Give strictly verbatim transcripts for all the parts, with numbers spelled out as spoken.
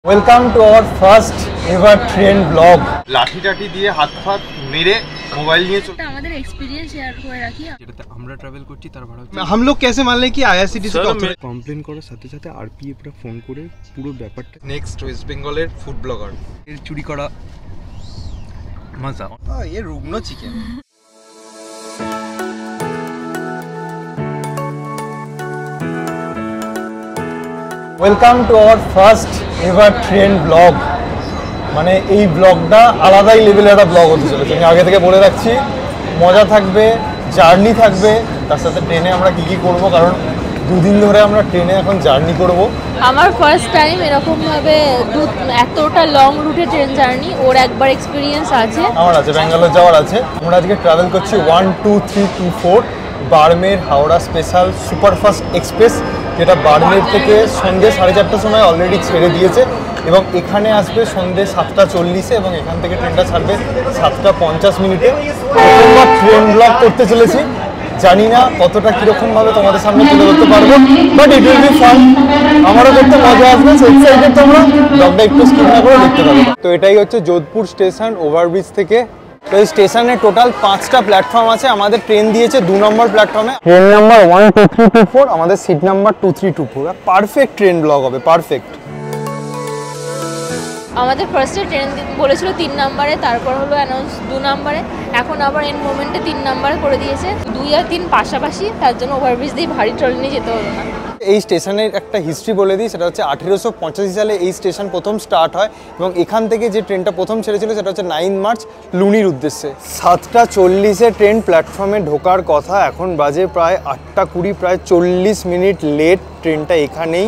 Welcome to our first ever train blog. লাঠি টাঠি দিয়ে হাত ফাত মেরে মোবাইল নিয়ে চলে আমাদের এক্সপেরিয়েন্স শেয়ার করে রাখি যেটাতে আমরা ট্রাভেল করছি তার ভাড়া হচ্ছে हम लोग कैसे मान लें कि आईआरसीटीसी का কমপ্লেন করার সাথে সাথে আরপিএফ রা ফোন করে পুরো ব্যাপারটা নেক্সট ওয়েস্ট বেঙ্গলের ফুড ব্লগার এর চুরি করা মজা ये रुग्ण chicken. Welcome to our first ever train blog. মানে এই ব্লগটা আলাদাই লেভেলের একটা ব্লগ হতে চলেছে। আমি আগে থেকে বলে রাখছি, মজা থাকবে, জার্নি থাকবে, তার সাথে ট্রেনে আমরা কী কী করবো, কারণ দুদিন ধরে আমরা ট্রেনে এখন জার্নি করব। আমার ফার্স্ট টাইম এরকম ভাবে এতটা লং রুটে ট্রেন জার্নি, ওর একবার এক্সপিরিয়েন্স আছে, আমার আছে, ব্যাঙ্গালোর যাওয়ার আছে। আমরা আজকে ট্রাভেল করছি one two three two four Barmer Howrah special superfast express, যেটা বাড়মের থেকে সন্ধ্যে সাড়ে চারটার সময় অলরেডি ছেড়ে দিয়েছে এবং এখানে আসবে সন্ধ্যে সাতটা চল্লিশে এবং এখান থেকে ট্রেনটা ছাড়বে সাতটা পঞ্চাশ মিনিটে। প্রথমবার ট্রেন ব্লগ করতে চলেছি, জানি না কতটা কীরকমভাবে তোমাদের সামনে তুলে ধরতে পারবো, but it will be fun. আমারও করতে মজা আসবে, এক্সাইটেড তোমরা। ব্লগটা একটু স্কিপ না করে দেখতে পারো। তো এটাই হচ্ছে যোধপুর স্টেশন ওভারব্রিজ থেকে। তো এই স্টেশনে টোটাল পাঁচটা প্ল্যাটফর্ম আছে। আমাদের ট্রেন দিয়েছে দু নম্বর প্ল্যাটফর্মে, train number one two three two four, আমাদের seat number two three two four. Perfect train blog হবে, পারফেক্ট। আমাদের ফার্স্টে ট্রেন বলেছিল তিন নাম্বারে, তারপর হলো অ্যানাউন্স দু নাম্বারে, এখন আবার এন মোমেন্টে তিন নাম্বার করে দিয়েছে। দুই আর তিন পাশাপাশি, তার জন্য ওভারব্রিজ দিয়ে ভারী ট্রলি নিয়ে যেতে হলো না। এই স্টেশনের একটা হিস্ট্রি বলে দিই, সেটা হচ্ছে আঠেরোশো পঁচাশি সালে এই স্টেশন প্রথম স্টার্ট হয় এবং এখান থেকে যে ট্রেনটা প্রথম ছেড়েছিল সেটা হচ্ছে নাইন মার্চ লুনির উদ্দেশ্যে। সাতটা চল্লিশে ট্রেন প্ল্যাটফর্মে ঢোকার কথা, এখন বাজে প্রায় আটটা কুড়ি, প্রায় চল্লিশ মিনিট লেট ট্রেনটা এখানেই।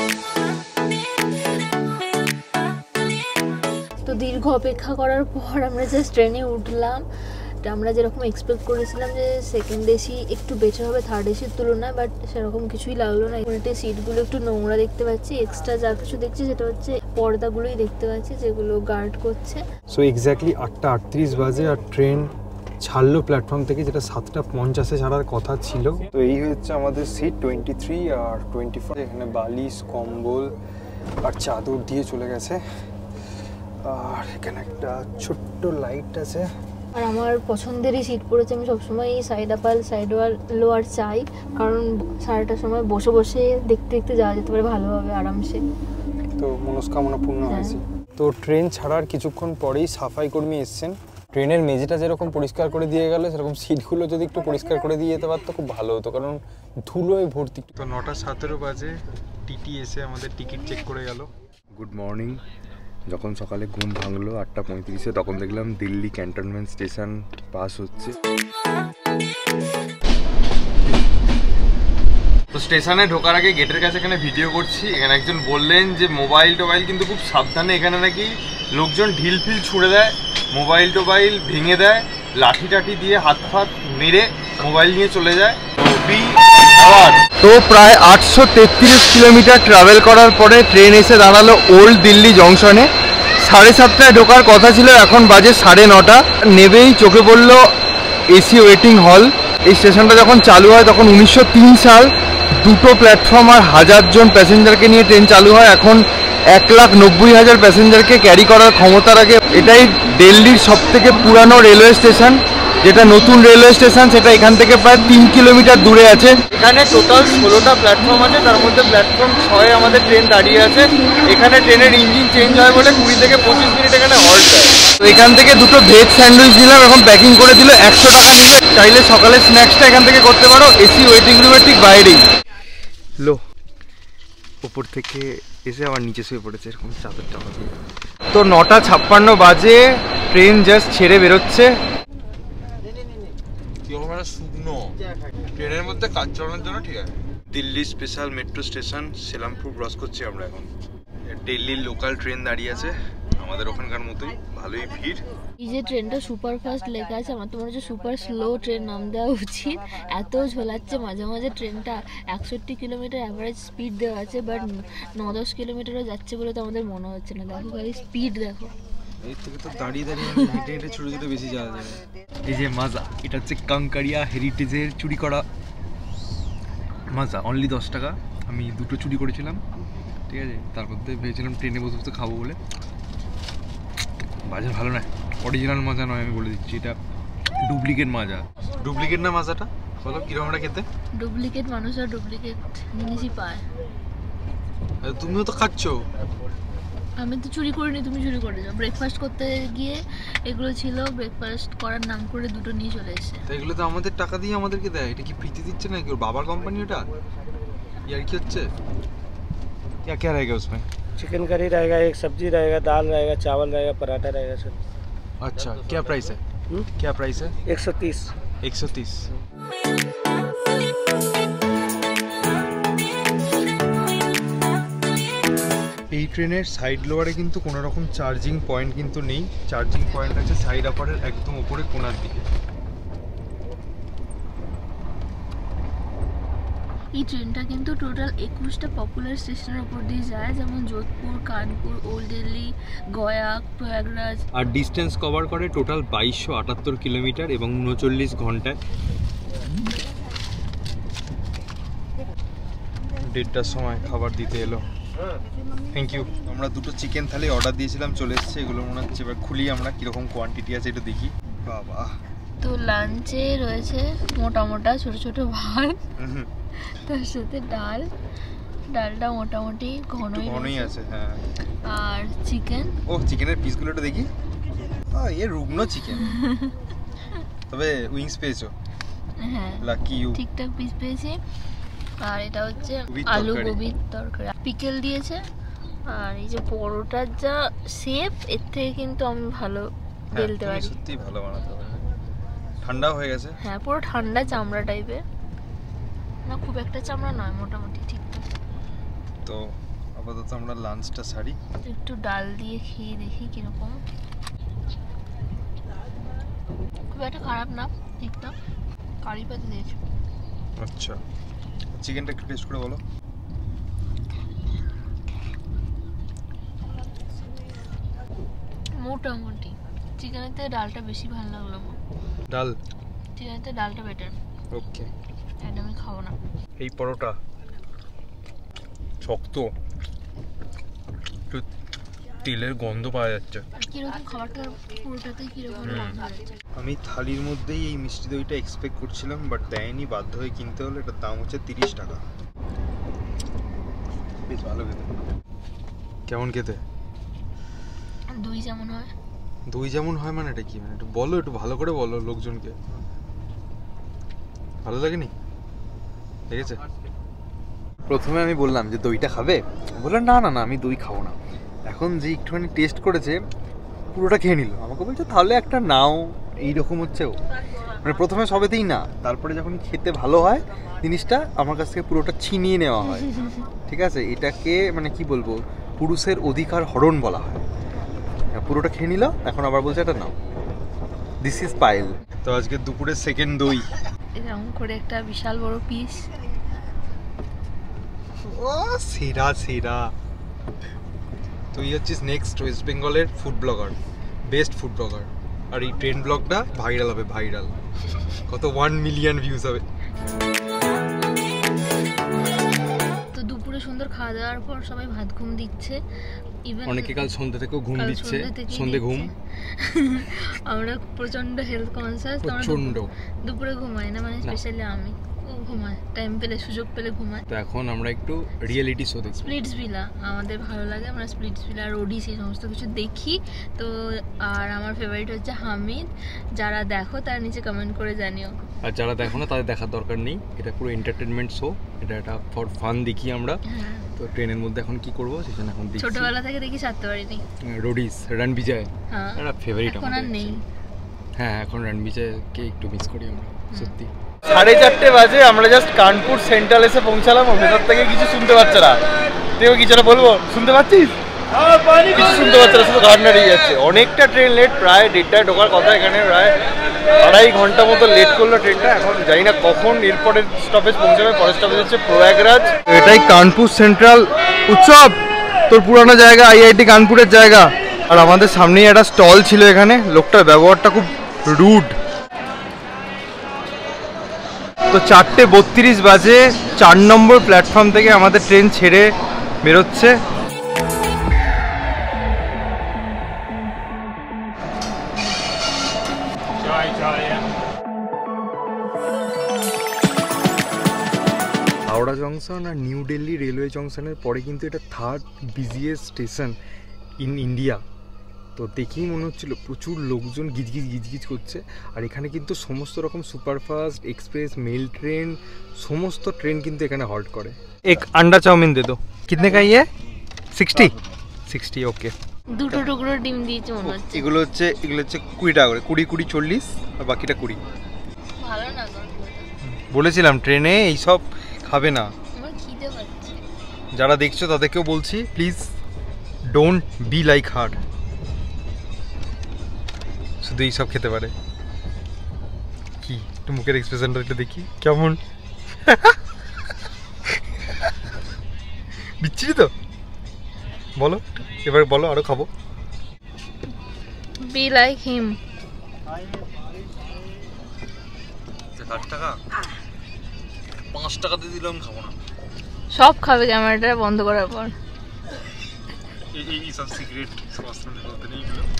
তো দীর্ঘ অপেক্ষা করার পর আমরা জাস্ট ট্রেনে উঠলাম। আমরা যেরকম এক্সপেক্ট করেছিলাম যে সেকেন্ড এসি একটু বেটার হবে থার্ড এসির তুলনায়, বাট সেরকম কিছুই লাগলো না। উল্টে সিটগুলো একটু নোংরা দেখতে পাচ্ছি, এক্সট্রা যা কিছু দেখছি সেটা হচ্ছে পর্দাগুলোই দেখতে পাচ্ছি যেগুলো গার্ড করছে। সো এক্স্যাক্টলি আটটা আটত্রিশ বাজে আর ট্রেন ছাড়লো প্ল্যাটফর্ম থেকে, যেটা সাতটা পঞ্চাশে ছাড়ার কথা ছিল। তো এই হচ্ছে আমাদের সিট টোয়েন্টি থ্রি আর টোয়েন্টি ফোর। এখানে বালিশ, কম্বল আর চাদর দিয়ে চলে গেছে। আর এখানে একটা ছোট্ট লাইট আছে। আর আমার পছন্দেরই সিট পড়েছে। আমি সবসময় সাইড আপার সাইড লোয়ার চাই, কারণ সারাটার সময় বসে বসে দেখতে দেখতে যাওয়া যেতে পারে ভালোভাবে আরামসে। তো মনস্কামনা পূর্ণ হয়েছে। তো ট্রেন ছাড়ার কিছুক্ষণ পরেই সাফাই কর্মী এসছেন। ট্রেনের মেঝেটা যেরকম পরিষ্কার করে দিয়ে গেল, সেরকম সিটগুলো যদি একটু পরিষ্কার করে দিয়ে যেতে পারতো খুব ভালো হতো, কারণ ধুলোয় ভর্তি। তো নটা সতেরো বাজে টিটি এসে আমাদের টিকিট চেক করে গেল। Good morning. যখন সকালে ঘুম ভাঙলো আটটা পঁয়ত্রিশে, তখন দেখলাম দিল্লি ক্যান্টনমেন্ট স্টেশন পাস হচ্ছে। তো স্টেশনে ঢোকার আগে গেটের কাছে এখানে ভিডিও করছি, এখানে একজন বললেন যে মোবাইল টোবাইল কিন্তু খুব সাবধানে, এখানে নাকি লোকজন ঢিল ফিল ছুঁড়ে দেয়, মোবাইল টোবাইল ভেঙে দেয়, লাঠি টাঠি দিয়ে হাত ফাত মেরে মোবাইল নিয়ে চলে যায়। তো প্রায় আটশো তেত্রিশ কিলোমিটার ট্রাভেল করার পরে ট্রেন এসে দাঁড়ালো ওল্ড দিল্লি জংশনে। সাড়ে সাতটায় ঢোকার কথা ছিল, এখন বাজে সাড়ে নটা। নেবেই চোখে পড়লো এসি ওয়েটিং হল। এই স্টেশনটা যখন চালু হয় তখন উনিশশো তিন সাল, দুটো প্ল্যাটফর্ম আর হাজার জন প্যাসেঞ্জারকে নিয়ে ট্রেন চালু হয়। এখন এক লাখ নব্বই হাজার প্যাসেঞ্জারকে ক্যারি করার ক্ষমতা রাখে। এটাই দিল্লির সব থেকে পুরানো রেলওয়ে স্টেশন। যেটা নতুন রেলওয়ে স্টেশন সেটা এখান থেকে প্রায় তিন কিলোমিটার দূরে আছে। এখানে টোটাল ষোলোটা প্ল্যাটফর্ম আছে, তার মধ্যে প্ল্যাটফর্ম ছয়ে আমাদের ট্রেন দাঁড়িয়ে আছে। এখানে ট্রেনের ইঞ্জিন চেঞ্জ হয় বলে কুড়ি থেকে পঁচিশ মিনিট এখানে হল্ট হয়। তো এখান থেকে দুটো ভেজ স্যান্ডউইচ দিলাম, এখন প্যাকিং করে দিল, একশো টাকা নিলে। চাইলে সকালের স্ন্যাক্সটা এখান থেকে করতে পারো, এসি ওয়েটিং রুমের ঠিক বাইরেই। লো ওপর থেকে এসে আবার নিচে শুয়ে পড়েছে এরকম চাদর টাকা দিয়ে। তো নটা ছাপ্পান্ন বাজে, ট্রেন জাস্ট ছেড়ে বেরোচ্ছে। শুকনো ট্রেনের মধ্যে কাজ চালানোর জন্য ঠিক আছে। Delhi special metro station Seelampur cross করছি আমরা এখন। দিল্লির লোকাল ট্রেন দাঁড়িয়ে আছে, আমাদের ওখানকার মতোই, ভালোই ভিড়। এই যে ট্রেনটা সুপার ফাস্ট লেখা আছে, আমার তো মনে হচ্ছে সুপার স্লো ট্রেন নাম দেওয়া উচিত। এত ঝোলাচ্ছে মাঝে মাঝে ট্রেনটা। একষট্টি কিলোমিটার অ্যাভারেজ স্পিড দেওয়া আছে, বাট ন দশ কিলোমিটারও যাচ্ছে বলে তো আমাদের মনে হচ্ছে না। দেখো ভাই স্পিড দেখো। এই থেকে তো দাঁড়িয়ে দাঁড়িয়ে হেঁটে হেঁটে ছোটো ছোটো বেশি যাওয়া যাবে। এই যে মাজা, এটা হচ্ছে কাংকারিয়া হেরিটেজের চুরি করা মাজা, অনলি দশ টাকা। আমি দুটো চুরি করেছিলাম। ঠিক আছে, তারপর থেকে ভেবেছিলাম ট্রেনে বসে বসে খাবো বলে, বাজার ভালো নয়, অরিজিনাল মাজা নয়, আমি বলে দিচ্ছি, এটা ডুপ্লিকেট মাজা। ডুপ্লিকেট না মাজাটা, বলো কিরকম এটা খেতে? ডুপ্লিকেট মানুষ আর ডুপ্লিকেট জিনিসই পায়। তুমিও তো খাচ্ছ। আমি তো চুরি করিনি, তুমি চুরি করেছো। ব্রেকফাস্ট করতে গিয়ে এগুলো ছিল, ব্রেকফাস্ট করার নাম করে দুটো নিয়ে চলে এসেছে। তো এগুলো তো আমাদের টাকা দিয়ে আমাদেরকে দেয়, এটা কি ফ্রিতে দিচ্ছে না, ওর বাবার কোম্পানি ওটা, ইয়ার কি হচ্ছে? क्या क्या रहेगा उसमें? चिकन करी रहेगा, एक सब्जी रहेगा, दाल रहेगा, चावल रहेगा, पराठा रहेगा सर। अच्छा, क्या प्राइस है? हुँ? क्या प्राइस है? एक सौ तीस। एक सौ तीस। এই ট্রেনের সাইড লোয়ারে কিন্তু কোনো রকম চার্জিং পয়েন্ট কিন্তু নেই, চার্জিং পয়েন্ট আছে সাইড আপারের একদম উপরে কোণার দিকে। এই ট্রেনটা কিন্তু টোটাল একুশটা পপুলার স্টেশনের উপর দিয়ে যায়, যেমন যোধপুর, কানপুর, ওল্ড দিল্লি, গয়া, প্রয়াগরাজ। আর ডিস্টেন্স কভার করে টোটাল বাইশশো আটাত্তর কিলোমিটার এবং উনচল্লিশ ঘন্টায়। দেড়টার সময় খাবার দিতে এলো। Thank you. আমরা দুটো চিকেন থালি অর্ডার দিয়েছিলাম, চলে এসেছে। এগুলো মনে হচ্ছে এবার খুলি আমরা, কীরকম কোয়ান্টিটি আছে এটা দেখি। বাবা, তো লাঞ্চে রয়েছে মোটা মোটা ছোট ছোট ভাত, তার সাথে ডাল, ডালটা মোটামুটি ঘনই ঘনই আছে, হ্যাঁ। আর চিকেন। ও, চিকেনের পিসগুলো একটু দেখি। এ রুগ্ন চিকেন, তবে উইংস পেয়েছো? হ্যাঁ, লাকি ইউ। ঠিকঠাক পিস পেয়েছি। আর এটা হচ্ছে আলু গোবির তরকারি, পিকেল দিয়েছে। আর এই যে পরোটার যা শেপ, এর থেকে কিন্তু আমি ভালো বেলতে পারি। সত্যি ভালো বানাতে পারি। ঠান্ডা হয়ে গেছে। হ্যাঁ, পুরো ঠান্ডা চামড়া টাইপের না, খুব একটা চামড়া নয়, মোটামুটি ঠিকঠাক। তো আপাতত আমরা লাঞ্চটা সারি, একটু ডাল দিয়ে খেয়ে দেখি কিরকম। খুব একটা খারাপ না, ঠিকঠাক। কারি পাতা দিয়েছে। আচ্ছা, চিকেনটা একটু টেস্ট করে বলো। মোটামুটি চিকেনের থেকে ডালটা বেশি ভালো লাগলো আমার। ডাল, চিকেনের থেকে ডালটা বেটার। ওকে, এটা আমি খাবো না। এই পরোটা শক্ত, একটু তেলের গন্ধ পাওয়া যাচ্ছে। কিরকম খাবারটা পুরোটাতে কিরকম গন্ধ হচ্ছে। আমি থালির মধ্যেই এই মিষ্টি দইটা এক্সপেক্ট করছিলাম, বাট দেয়নি, বাধ্য হয়ে কিনতে হলো। এটার দাম হচ্ছে তিরিশ টাকা। বেশ ভালো খেতে। কেমন খেতে? দই যেমন হয়। দই যেমন হয় মানে এটা কি? মানে একটু বলো, একটু ভালো করে বলো লোকজনকে। ভালো লাগেনি? ঠিক আছে। প্রথমে আমি বললাম যে দইটা খাবে, বললাম না না না আমি দই খাবো না। এখন যে একটুখানি টেস্ট করেছে পুরোটা খেয়ে নিল, আমাকে বলছে তাহলে একটা নাও। এইরকম হচ্ছে ও, মানে প্রথমে সবেতেই না, তারপরে যখন খেতে ভালো হয় জিনিসটা আমার কাছ থেকে পুরোটা ছিনিয়ে নেওয়া হয়। ঠিক আছে, এটাকে মানে কি বলবো, পুরুষের অধিকার হরণ বলা হয়। পুরোটা খেয়ে নিল, এখন আবার বলছে এটা নাও। This is Payel. তো আজকে দুপুরের সেকেন্ড দই, এরকম করে একটা বিশাল বড় পিস। ও সেরা সেরা। তো এই হচ্ছিস নেক্সট ওয়েস্ট বেঙ্গলের food blogger, best food blogger. আর এই ট্রেন ব্লগটা ভাইরাল হবে, ভাইরাল। কত ওয়ান মিলিয়ন ভিউজ হবে। তো দুপুরে সুন্দর খাওয়া দাওয়ার পর সবাই ভাত ঘুম দিচ্ছে। ইভেন অনেকে কাল সন্ধ্যা থেকেও ঘুম কাল দিচ্ছে, সন্ধ্যা থেকেই সন্ধ্যে ঘুম। আমরা প্রচন্ড হেলথ কনসিয়াস, প্রচন্ড। দুপুরে ঘুমাই না, মানে স্পেশালি আমি ও ঘুমায়, টাইম পেলে সুযোগ পেলে ঘুমায়। তো এখন আমরা একটু রিয়েলিটি শো দেখি। স্প্লিটস ভিলা আমাদের ভালো লাগে, আমরা স্প্লিটস ভিলা আর ওডিসি সমস্ত কিছু দেখি। তো আর আমার ফেভারিট হচ্ছে হামিদ। যারা দেখো তারা নিচে কমেন্ট করে জানিও। আর যারা দেখো না তাদের দেখার দরকার নেই, এটা পুরো এন্টারটেনমেন্ট শো, এটা একটা ফর ফান দেখি আমরা। তো ট্রেনের মধ্যে এখন কি করবো সেখানে এখন দেখি। ছোটবেলা থেকে দেখি, ছাড়তে পারিনি। রোডিস, রণবিজয়, হ্যাঁ এটা ফেভারিট এখন আর নেই। হ্যাঁ, এখন রণবিজয়কে একটু মিস করি আমরা, সত্যি। সাড়ে চারটে বাজে, আমরা জাস্ট কানপুর সেন্ট্রাল এসে পৌঁছালাম। ভেতর থেকে কিছু শুনতে পাচ্ছে না, তুইও কিছুটা বলবো, শুনতে পাচ্ছিস? কিছু শুনতে পাচ্ছে না, শুধু ঘাট নাড়িয়ে যাচ্ছে। অনেকটা ট্রেন লেট, প্রায় দেড়টায় ঢোকার কথা, এখানে প্রায় আড়াই ঘন্টা মতো লেট করলো ট্রেনটা। এখন জানি না কখন এরপরের স্টপেজ পৌঁছাবে। পরের স্টপেজ হচ্ছে প্রয়াগরাজ। এটাই কানপুর সেন্ট্রাল উৎসব, তোর পুরানো জায়গা, আইআইটি কানপুরের জায়গা। আর আমাদের সামনেই একটা স্টল ছিল, এখানে লোকটার ব্যবহারটা খুব রুড। তো চারটে বত্রিশ বাজে চার নম্বর প্ল্যাটফর্ম থেকে আমাদের ট্রেন ছেড়ে বেরোচ্ছে। হাওড়া জংশন আর নিউ দিল্লি রেলওয়ে জংশনের পরে কিন্তু এটা third biggest station in India. তো দেখেই মনে হচ্ছিল প্রচুর লোকজন গিজগিজ গিজগিজ করছে। আর এখানে কিন্তু সমস্ত রকম সুপারফাস্ট, এক্সপ্রেস, মেল ট্রেন, সমস্ত ট্রেন কিন্তু এখানে হল্ট করে। এক আন্ডা চাউমিন দে দো। কিতনে কা ইয়ে? Sixty sixty okay. দুটো টুকরো ডিম দিয়েছে মনে হচ্ছে। এগুলো হচ্ছে এগুলো হচ্ছে কুড়ি টাকা করে, কুড়ি কুড়ি চল্লিশ আর বাকিটা কুড়ি। ভালো না বলেছিলাম ট্রেনে এইসব খাবে না। আমার খিদে পাচ্ছে। যারা দেখছো তাদেরকেও বলছি please don't be like her, শুধু এইসব খেতে পারে। কি একটু মুখের এক্সপ্রেশনটা একটু দেখি কেমন বিচ্ছিরি তো। বলো এবার বলো আরো খাবো। Be like him. ষাট টাকা পাঁচ টাকা দিয়ে দিলাম, খাবো না। সব খাবে ক্যামেরাটা বন্ধ করার পর। এই সব সিক্রেট বলতে নেই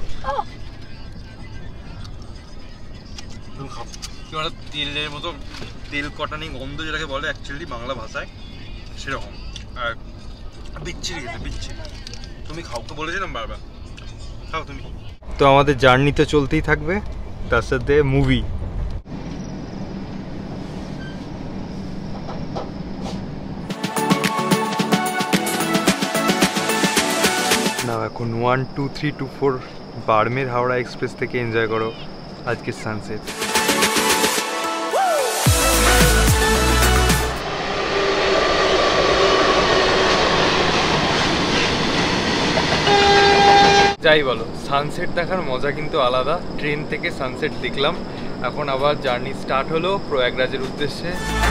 এগুলো। খাবো তেলের মতো তেল কটানি গন্ধ যেটাকে বলে অ্যাকচুয়ালি বাংলা ভাষায়, সেরকম। আর বিচ্ছিরি খেতে বিচ্ছিরি। তুমি খাও তো বলেছিলাম বারবার, খাও তুমি। তো আমাদের জার্নি তো চলতেই থাকবে, তার সাথে মুভি। না এখন one two three two four Barmer Howrah express থেকে এনজয় করো আজকের সানসেট। যাই বলো, সানসেট দেখার মজা কিন্তু আলাদা। ট্রেন থেকে সানসেট দেখলাম, এখন আবার জার্নি স্টার্ট হলো প্রয়াগরাজের উদ্দেশ্যে।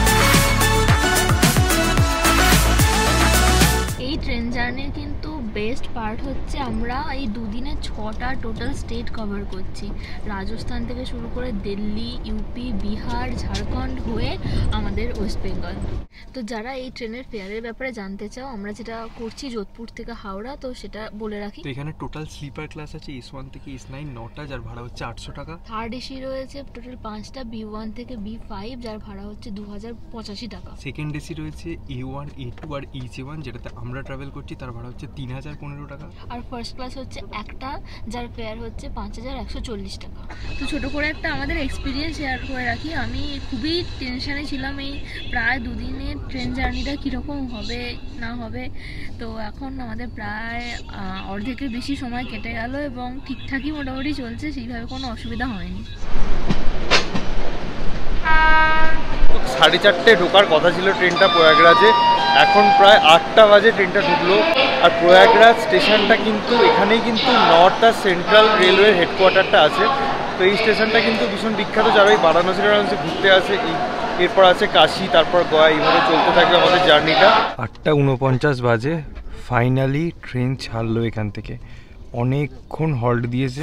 এই ট্রেন জার্নির কিন্তু বেস্ট পার্ট হচ্ছে আমরা এই দুদিনে ছটা টোটাল স্টেট কভার করছি। রাজস্থান থেকে শুরু করে দিল্লি, ইউপি, বিহার, ঝাড়খণ্ড হয়ে আমাদের ওয়েস্ট বেঙ্গল। তো যারা এই ট্রেনের ফেয়ারের ব্যাপারে জানতে চাও, আমরা যেটা করছি যোধপুর থেকে হাওড়া, তো সেটা বলে রাখি। তো এখানে টোটাল স্লিপার ক্লাস আছে এস ওয়ান থেকে এস নাইন নটা, যার ভাড়া হচ্ছে আটশো টাকা। থার্ড এসি রয়েছে টোটাল পাঁচটা, বি ওয়ান থেকে বি ফাইভ, যার ভাড়া হচ্ছে দু হাজার পঁচাশি টাকা। সেকেন্ড এসি রয়েছে এ ওয়ান, এ টু আর এইচ এ ওয়ান, যেটাতে আমরা ট্রাভেল করছি, তার ভাড়া হচ্ছে তিন হাজার পনেরো টাকা। আর ফার্স্ট ক্লাস হচ্ছে একটা, যার ফেয়ার হচ্ছে পাঁচ হাজার একশো চল্লিশ টাকা। তো ছোটো করে একটা আমাদের এক্সপিরিয়েন্স শেয়ার করে রাখি। আমি খুবই টেনশানে ছিলাম এই প্রায় দুদিনের ট্রেন জার্নিটা কীরকম হবে না হবে। তো এখন আমাদের প্রায় অর্ধেকের বেশি সময় কেটে গেল এবং ঠিকঠাকই মোটামুটি চলছে, সেইভাবে কোনো অসুবিধা হয়নি। সাড়ে চারটে ঢোকার কথা ছিল ট্রেনটা প্রয়াগরাজে, এখন প্রায় আটটা বাজে ট্রেনটা ঢুকলো। আর প্রয়াগরাজ স্টেশনটা কিন্তু এখানেই কিন্তু নর্থ আর সেন্ট্রাল রেলওয়ের হেডকোয়ার্টারটা আছে। তো এই স্টেশনটা কিন্তু ভীষণ বিখ্যাত, যারা ওই বারাণসী বারাণসী ঘুরতে আসে। এরপর আছে কাশি, তারপর গোয়া, এইভাবে চলতে থাকবে আমাদের জার্নিটা। আটটা উনপঞ্চাশ বাজে ফাইনালি ট্রেন ছাড়লো এখান থেকে। অনেকক্ষণ হল্ট দিয়েছে।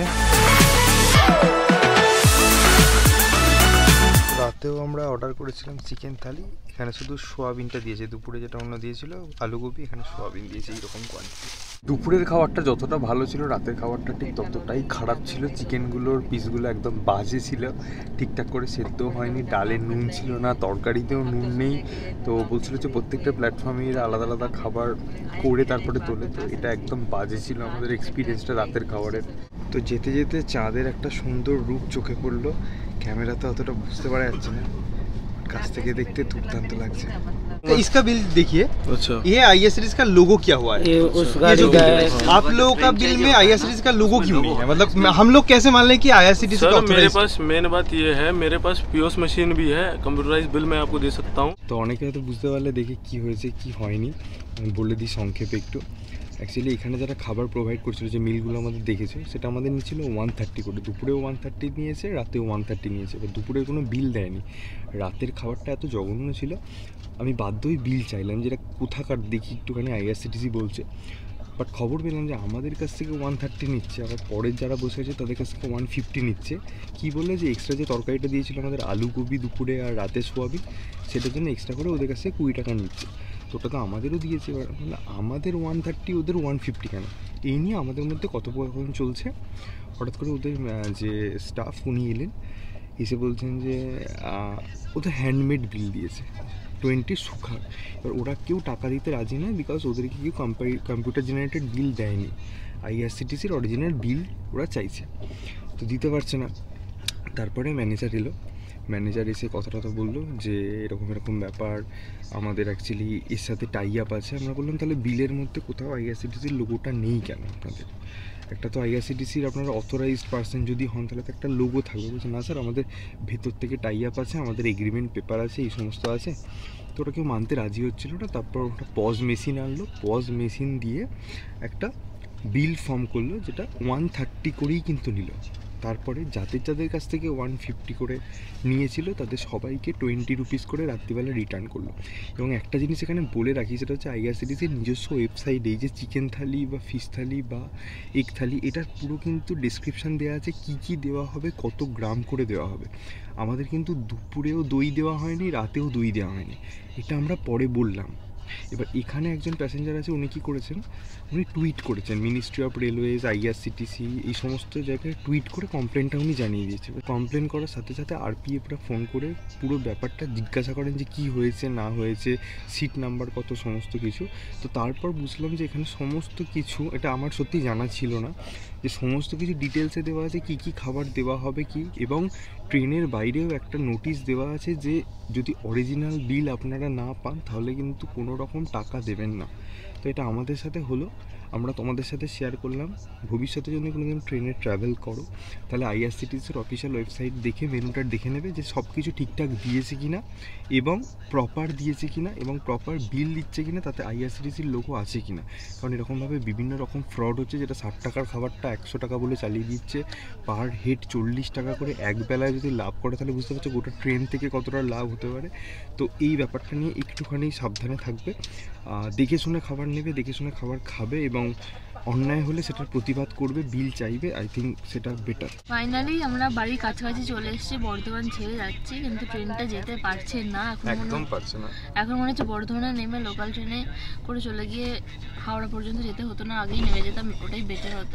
রাতেও আমরা অর্ডার করেছিলাম চিকেন থালি, এখানে শুধু সোয়াবিনটা দিয়েছে। দুপুরে যেটা অন্য দিয়েছিল আলুকপি, এখানে সোয়াবিন দিয়েছে এইরকম কোয়ান্টিটি। দুপুরের খাবারটা যতটা ভালো ছিল, রাতের খাবারটা ঠিক ততটাই খারাপ ছিল। চিকেনগুলোর পিসগুলো একদম বাজে ছিল, ঠিকঠাক করে সেদ্ধও হয়নি, ডালে নুন ছিল না, তরকারিতেও নুন নেই। তো বলছিল যে প্রত্যেকটা প্ল্যাটফর্মে আলাদা আলাদা খাবার করে তারপরে তোলে। তো এটা একদম বাজে ছিল আমাদের এক্সপিরিয়েন্সটা রাতের খাবারের। তো যেতে যেতে চাঁদের একটা সুন্দর রূপ চোখে পড়লো, ক্যামেরাতে অতটা বুঝতে পারা যাচ্ছে না, কাছ থেকে দেখতে দুর্দান্ত লাগছে। इसका बिल देखिए, अच्छा ये आई एस सीरीज का लोगो क्या हुआ है? ये उस गाड़ी का है। आप लोगों का बिल में आई एस सीरीज का लोगो क्यों नहीं है? मतलब हम लोग कैसे मान लें कि आई एस सीरीज सर मेरे पास मेन बात ये है, मेरे पास पीओएस मशीन भी है, कंप्यूटराइज बिल मैं आपको दे सकता हूँ। তো অনেকে হয়তো বুঝতে পারলে দেখে কি হয়েছে কি হয়নি আমি বলে দিই সংক্ষেপে একটু। অ্যাকচুয়ালি এখানে যারা খাবার প্রোভাইড করছিল, যে মিলগুলো আমাদের দেখেছো, সেটা আমাদের নিয়েছিল ওয়ান থার্টি করে। দুপুরেও ওয়ান থার্টি নিয়েছে, রাতেও ওয়ান থার্টি নিয়েছে। এবার দুপুরের কোনো বিল দেয়নি। রাতের খাবারটা এত জঘন্য ছিল, আমি বাধ্যই বিল চাইলাম, যেটা কোথাকার দেখি একটুখানি আইআরসিটিসি বলছে। বাট খবর পেলাম যে আমাদের কাছ থেকে ওয়ান থার্টি নিচ্ছে, আবার পরের যারা বসে আছে তাদের কাছ থেকে ওয়ান ফিফটি নিচ্ছে। কী বলে যে এক্সট্রা যে তরকারিটা দিয়েছিল আমাদের আলু কপি দুপুরে আর রাতে সোয়াবিন, সেটার জন্য এক্সট্রা করে ওদের কাছ থেকে কুড়ি টাকা নিচ্ছে। তো ওটা তো আমাদেরও দিয়েছে। এবার মানে আমাদের ওয়ান থার্টি ওদের ওয়ান ফিফটি কেন, এই নিয়ে আমাদের মধ্যে কথোপকথন চলছে। হঠাৎ করে ওদের যে স্টাফ উনি এলেন, এসে বলছেন যে ওদের হ্যান্ডমেড বিল দিয়েছে টোয়েন্টি সুখার। এবার ওরা কেউ টাকা দিতে রাজি নয়, বিকজ ওদেরকে কেউ কম্পিউটার জেনারেটেড বিল দেয়নি, আইআরসিটিসির অরিজিনাল বিল ওরা চাইছে, তো দিতে পারছে না। তারপরে ম্যানেজার এলো, ম্যানেজার এসে কথা টথা বললো যে এরকম এরকম ব্যাপার, আমাদের অ্যাকচুয়ালি এর সাথে টাই আপ আছে। আমরা বললাম তাহলে বিলের মধ্যে কোথাও আইআরসিটিসির লোগোটা নেই কেন আপনাদের? একটা তো আইআরসিটিসির আপনারা অথরাইজড পার্সন যদি হন তাহলে তো একটা লোগো থাকবে। বলছে না স্যার, আমাদের ভেতর থেকে টাই আপ আছে, আমাদের এগ্রিমেন্ট পেপার আছে, এই সমস্ত আছে। তো ওটা কেউ মানতে রাজি হচ্ছিল না। তারপর ওটা পজ মেশিন আনলো, পজ মেশিন দিয়ে একটা বিল ফর্ম করলো, যেটা ওয়ান থার্টি করেই কিন্তু নিল। তারপরে যাদের যাদের কাছ থেকে ওয়ান ফিফটি করে নিয়েছিল তাদের সবাইকে টোয়েন্টি রুপিস করে রাত্রিবেলা রিটার্ন করলো। এবং একটা জিনিস এখানে বলে রাখি, সেটা হচ্ছে আইআরসিটিসির নিজস্ব ওয়েবসাইটে এই যে চিকেন থালি বা ফিশ থালি বা এগ থালি, এটার পুরো কিন্তু ডিসক্রিপশান দেওয়া আছে, কী কী দেওয়া হবে, কত গ্রাম করে দেওয়া হবে। আমাদের কিন্তু দুপুরেও দই দেওয়া হয়নি, রাতেও দই দেওয়া হয়নি, এটা আমরা পরে বললাম। এবার এখানে একজন প্যাসেঞ্জার আছে, উনি কী করেছেন, উনি টুইট করেছেন মিনিস্ট্রি অফ রেলওয়েজ, আইআরসিটিসি, এই সমস্ত জায়গায় টুইট করে কমপ্লেনটা উনি জানিয়ে দিয়েছে। কমপ্লেন করার সাথে সাথে আরপিএফরা ফোন করে পুরো ব্যাপারটা জিজ্ঞাসা করেন যে কী হয়েছে না হয়েছে, সিট নাম্বার কত, সমস্ত কিছু। তো তারপর বুঝলাম যে এখানে সমস্ত কিছু, এটা আমার সত্যি জানা ছিল না, যে সমস্ত কিছু ডিটেলসে দেওয়া আছে, কী কী খাবার দেওয়া হবে কি, এবং ট্রেনের বাইরেও একটা নোটিশ দেওয়া আছে যে যদি অরিজিনাল বিল আপনারা না পান তাহলে কিন্তু কোনো রকম টাকা দেবেন না। তো এটা আমাদের সাথে হলো, আমরা তোমাদের সাথে শেয়ার করলাম। ভবিষ্যতে যদি কোনো দিন ট্রেনে ট্রাভেল করো তাহলে আইআরসিটিসির অফিসিয়াল ওয়েবসাইট দেখে মেনুটা দেখে নেবে যে সব কিছু ঠিকঠাক দিয়েছে কি না, এবং প্রপার দিয়েছে কি না, এবং প্রপার বিল দিচ্ছে কি না, তাতে আইআরসিটিসির লোগো আছে কি না। কারণ এরকমভাবে বিভিন্ন রকম ফ্রড হচ্ছে, যেটা ষাট টাকার খাবারটা একশো টাকা বলে চালিয়ে দিচ্ছে, পার হেড চল্লিশ টাকা করে। এক বেলায় যদি লাভ করে তাহলে বুঝতে পারছো গোটা ট্রেন থেকে কতটা লাভ হতে পারে। তো এই ব্যাপারটা নিয়ে একটুখানি সাবধানে থাকবে, দেখে শুনে খাবার নেবে, দেখে শুনে খাবার খাবে, এবং অন্যায় হলে সেটার প্রতিবাদ করবে, বিল চাইবে। আই থিঙ্ক সেটা বেটার। ফাইনালি আমরা বাড়ির কাছাকাছি চলে এসেছি, বর্ধমান ছেড়ে যাচ্ছি, কিন্তু ট্রেনটা যেতে পারছে না এখন, একদম পারছে না। এখন মনে হচ্ছে বর্ধমানে নেমে লোকাল ট্রেনে করে চলে গিয়ে হাওড়া পর্যন্ত যেতে হতো না, আগেই নেমে যেতাম, ওটাই বেটার হতো।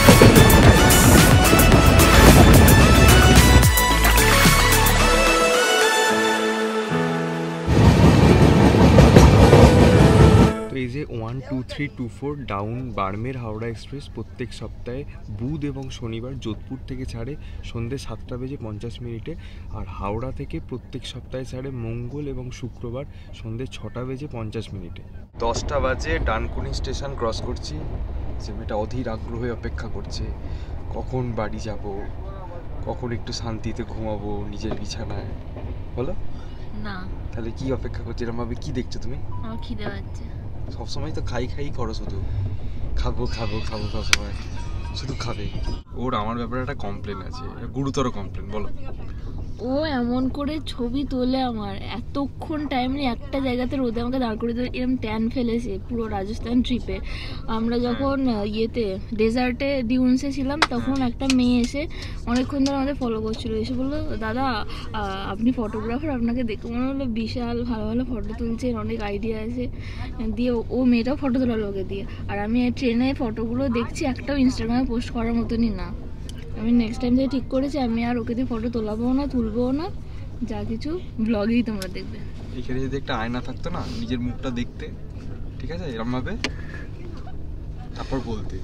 তো এই যে one two three two four down Barmer Howrah express প্রত্যেক সপ্তাহে বুধ এবং শনিবার যোধপুর থেকে ছাড়ে সন্ধ্যে সাতটা বেজে পঞ্চাশ মিনিটে, আর হাওড়া থেকে প্রত্যেক সপ্তাহে ছাড়ে মঙ্গল এবং শুক্রবার সন্ধ্যে ছটা বেজে পঞ্চাশ মিনিটে। দশটা বাজে ডানকুনি স্টেশন ক্রস করছি, সেটা অধীর আগ্রহে অপেক্ষা করছে কখন বাড়ি যাব, কখন একটু শান্তিতে ঘুমাবো নিজের বিছানায়। বলো না, তাহলে কি অপেক্ষা করছো? এরকম ভাবে কি দেখছো তুমি? আমার খিদে পাচ্ছে। সবসময় তো খাই খাই করো, শুধু খাবো খাবো খাবো সবসময় শুধু খাবে। ওর আমার ব্যাপারে একটা কমপ্লেন আছে, গুরুতর কমপ্লেন। বলো। ও এমন করে ছবি তোলে আমার, এতক্ষণ টাইম নিয়ে একটা জায়গাতে রোদে আমাকে দাঁড় করে দিয়ে এরকম ট্যান ফেলেছে পুরো রাজস্থান ট্রিপে। আমরা যখন ইয়েতে ডেজার্টে ডিউন্সে ছিলাম তখন একটা মেয়ে এসে অনেকক্ষণ ধরে আমাদের ফলো করছিল, এসে বললো দাদা আপনি ফটোগ্রাফার, আপনাকে দেখে মনে হলো বিশাল ভালো ভালো ফটো তুলছেন, অনেক আইডিয়া আছে। দিয়ে ও মেয়েটাও ফটো তোলালো ওকে দিয়ে, আর আমি ট্রেনে ফটোগুলো দেখছি একটাও ইনস্টাগ্রামে পোস্ট করার মতনই না। আমি নেক্সট টাইম থেকে ঠিক করেছি আমি আর ওকে দিয়ে ফটো তোলাবো না, তুলবো না, যা কিছু ব্লগেই তোমরা দেখবে। এখানে যদি একটা আয়না থাকতো না, নিজের মুখটা দেখতে, ঠিক আছে, এরকম ভাবে তারপর বলতে।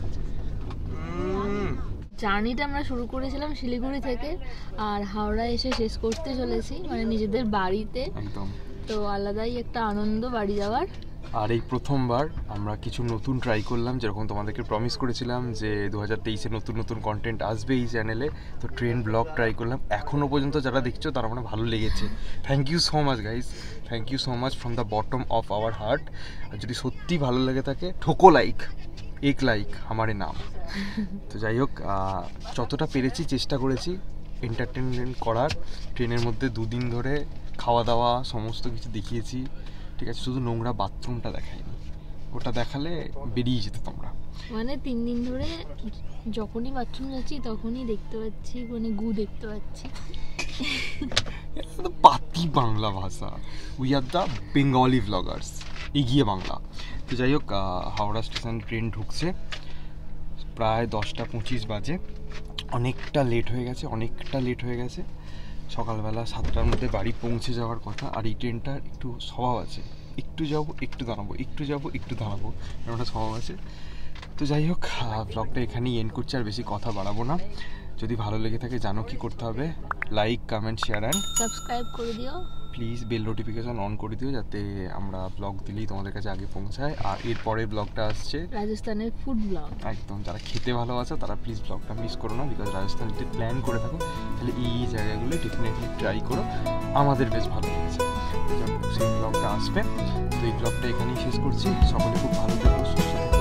জার্নিটা আমরা শুরু করেছিলাম শিলিগুড়ি থেকে, আর হাওড়া এসে শেষ করতে চলেছি মানে নিজেদের বাড়িতে। একদম। তো আলাদাই একটা আনন্দ বাড়ি যাওয়ার। আর এই প্রথমবার আমরা কিছু নতুন ট্রাই করলাম, যেরকম তোমাদেরকে প্রমিস করেছিলাম যে দু হাজার তেইশে নতুন নতুন কন্টেন্ট আসবে এই চ্যানেলে। তো ট্রেন ব্লগ ট্রাই করলাম, এখনও পর্যন্ত যারা দেখছো তারা মানে ভালো লেগেছে। Thank you so much guys, thank you so much from the bottom of our heart. আর যদি সত্যি ভালো লেগে থাকে ঠোকো লাইক, এক লাইক আমারে নাম। তো যাই হোক, যতটা পেরেছি চেষ্টা করেছি এন্টারটেনমেন্ট করার। ট্রেনের মধ্যে দুদিন ধরে খাওয়া দাওয়া সমস্ত কিছু দেখিয়েছি, ঠিক আছে, শুধু নোংরা বাথরুমটা দেখাইনি, ওটা দেখালে বেরিয়ে যেত তোমরা। মানে তিন দিন ধরে যখনই বাথরুম যাচ্ছি তখনই দেখতে পাচ্ছি মানে গু দেখতে পাচ্ছি। পাতি বাংলা ভাষা, we are the Bengali vloggers, এগিয়ে বাংলা। তো যাই হোক, হাওড়া স্টেশন ট্রেন ঢুকছে, প্রায় দশটা পঁচিশ বাজে। অনেকটা লেট হয়ে গেছে, অনেকটা লেট হয়ে গেছে। সকালবেলা সাতটার মধ্যে বাড়ি পৌঁছে যাওয়ার কথা। আর এই ট্রেনটার একটু স্বভাব আছে, একটু যাবো একটু দাঁড়াবো, একটু যাবো একটু দাঁড়াবো, এরকম একটা স্বভাব আছে। তো যাই হোক, ব্লগটা এখানেই এন্ড করছি, আর বেশি কথা বাড়াবো না। যদি ভালো লেগে থাকে জানো কি করতে হবে, like comment share and subscribe করে দিও, প্লিজ বেল নোটিফিকেশন অন করে দিও, যাতে আমরা ব্লগ দিলেই তোমাদের কাছে আগে পৌঁছায়। আর এরপরে ব্লগটা আসছে রাজস্থানের ফুড ব্লগ। একদম, যারা খেতে ভালোবাসে তারা প্লিজ ব্লগটা মিস করো না, বিকজ রাজস্থান যদি প্ল্যান করে থাকো তাহলে এই জায়গাগুলো ডেফিনেটলি ট্রাই করো, আমাদের বেশ ভালো লেগেছে। সেই ব্লগটা আসবে। তো এই ব্লগটা এখানেই শেষ করছি। সকলে খুব ভালো থাকো, সুস্থ থাকো।